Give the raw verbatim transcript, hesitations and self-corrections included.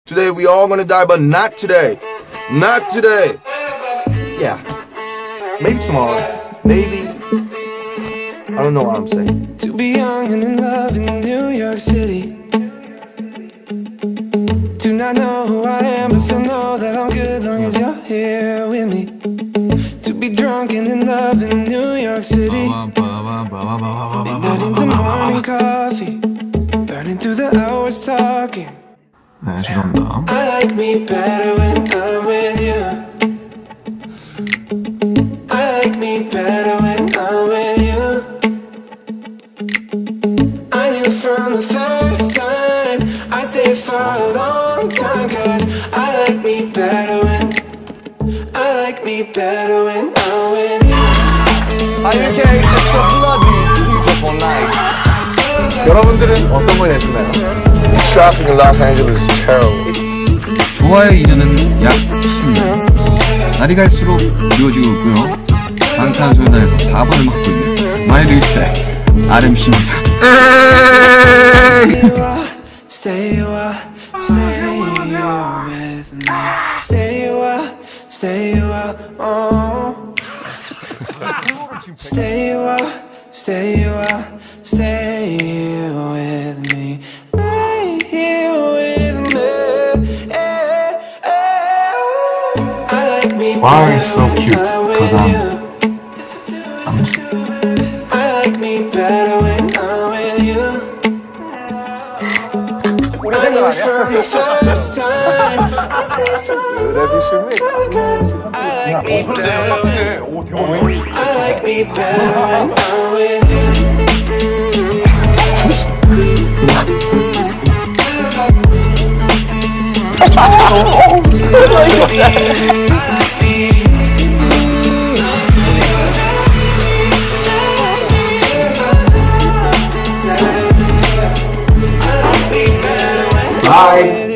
Today we all gonna die, but not today. Not today. Yeah. Maybe tomorrow. Maybe. I don't know what I'm saying. To be young and in love in New York City. Do not know who I am, but still know that I'm good long as you're here with me. To be drunk and in love in New York City. Midnight into morning coffee, burning through the hours talking. 네, 죄송합니다. I like me better when I'm with you. I like me better when I'm with you. I knew from the first time I'd stay for a long time, cause I like me better when I like me better when I'm with you. Are you okay? It's a bloody beautiful night. 여러분들은 어떤 걸 내시나요? The traffic in Los Angeles is terrible. 좋아의 인연은 약 십 년. 날이 갈수록 이루어지고 있고요. 방탄소년단에서 사 번을 맡고 있는 마이 리스펙 알엠씨입니다. Stay a while, stay with me. Stay a while, stay a while, oh. Stay a while, stay a while, stay here with me. Stay here with me. I like me. Why are you so cute? Cause I'm I'm I like me better when I'm with you. I knew from the first time I said from the first time, I like me better when I like me better when I'm with you. Bye.